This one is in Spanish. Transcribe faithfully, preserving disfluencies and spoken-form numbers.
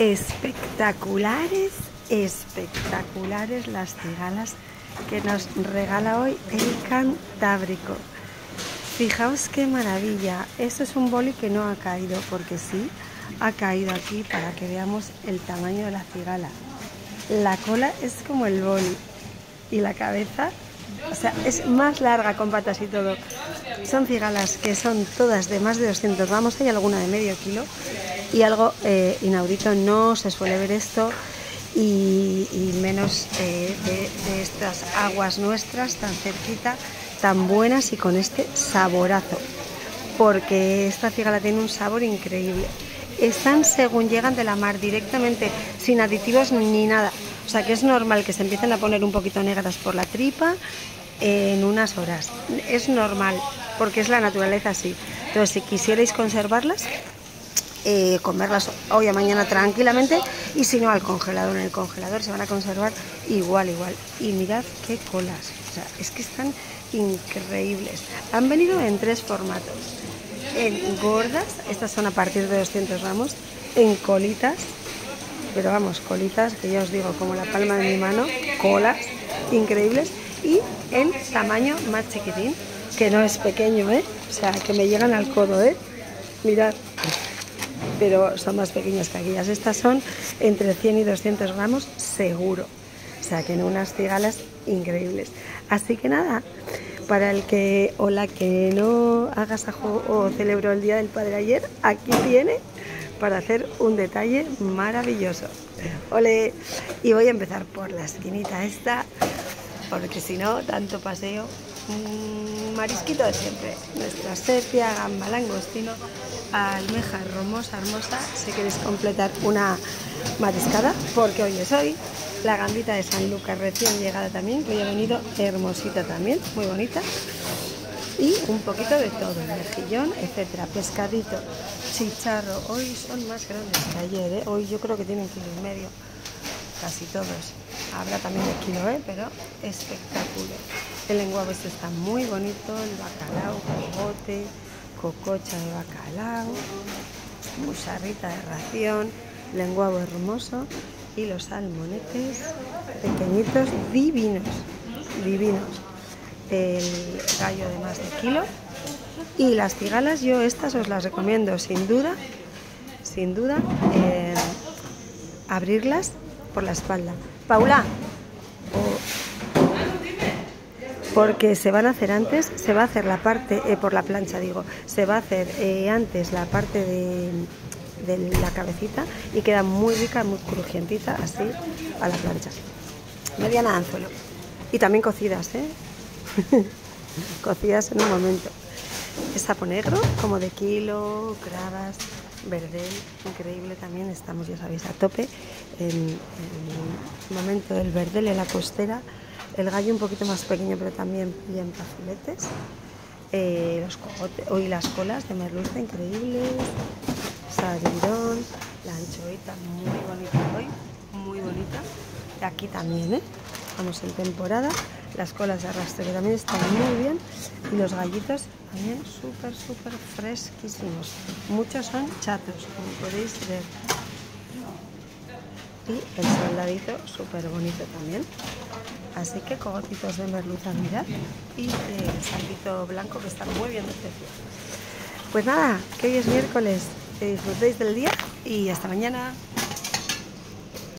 Espectaculares, espectaculares las cigalas que nos regala hoy el Cantábrico. Fijaos qué maravilla. Esto es un boli que no ha caído, porque sí, ha caído aquí para que veamos el tamaño de la cigala. La cola es como el boli y la cabeza, o sea, es más larga con patas y todo. Son cigalas que son todas de más de doscientos gramos, hay alguna de medio kilo y algo eh, inaudito, no se suele ver esto y, y menos eh, de, de estas aguas nuestras tan cerquita, tan buenas y con este saborazo, porque esta cigala tiene un sabor increíble. Están según llegan de la mar directamente, sin aditivos ni nada, o sea que es normal que se empiecen a poner un poquito negras por la tripa en unas horas, es normal porque es la naturaleza así. Entonces, si quisierais conservarlas, eh, comerlas hoy o mañana tranquilamente, y si no, al congelador. En el congelador se van a conservar igual, igual. Y mirad qué colas, o sea, es que están increíbles. Han venido en tres formatos: en gordas, estas son a partir de doscientos gramos, en colitas, pero vamos, colitas que ya os digo, como la palma de mi mano, colas increíbles, y en tamaño más chiquitín, que no es pequeño, ¿eh? O sea, que me llegan al codo, ¿eh? Mirad, pero son más pequeñas que aquellas. Estas son entre cien y doscientos gramos seguro, o sea, que en unas cigalas increíbles. Así que nada, para el que o la que no haga sajo o celebró el Día del Padre ayer, aquí tiene para hacer un detalle maravilloso. ¡Ole! Y voy a empezar por la esquinita esta, porque si no, tanto paseo. Un marisquito de siempre, nuestra sepia, gamba, langostino, almeja hermosa, hermosa. Si queréis completar una mariscada, porque hoy es hoy. La gambita de San Lucas recién llegada también, que hoy ha venido hermosita también, muy bonita. Y un poquito de todo, mejillón, etcétera. Pescadito, chicharro, hoy son más grandes que ayer, ¿eh? Hoy yo creo que tienen kilo y medio, casi todos. Habrá también de kilo, ¿eh? Pero espectacular. El lenguado este está muy bonito, el bacalao, cogote, cococha de bacalao, musarrita de ración, lenguado hermoso y los salmonetes pequeñitos, divinos, divinos. El gallo de más de kilo y las cigalas, yo estas os las recomiendo sin duda, sin duda, eh, abrirlas por la espalda. Paula, porque se van a hacer antes, se va a hacer la parte, eh, por la plancha digo, se va a hacer eh, antes la parte de, de la cabecita y queda muy rica, muy crujientita, así a la plancha. Mediana de anzuelo. Y también cocidas, ¿eh? Cocidas en un momento. Sapo negro, como de kilo, gravas, verdel, increíble también. Estamos, ya sabéis, a tope en, en el momento del verdel en la costera. El gallo un poquito más pequeño, pero también bien para filetes. Eh, los cogotes, hoy las colas de merluza increíbles. Salirón, la anchoita muy bonita hoy, muy bonita. Y aquí también, ¿eh? Vamos en temporada. Las colas de arrastre que también están muy bien. Y los gallitos también súper, súper fresquísimos. Muchos son chatos, como podéis ver. Y el soldadito súper bonito también. Así que cogotitos de merluza, mirad, y el salpito blanco, que está muy bien de precio. Pues nada, que hoy es miércoles, que disfrutéis del día y hasta mañana.